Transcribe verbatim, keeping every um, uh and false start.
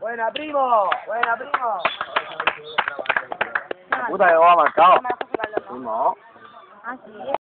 Buena, primo. Buena, primo. Puta que va marcado. No. No. Ah, sí.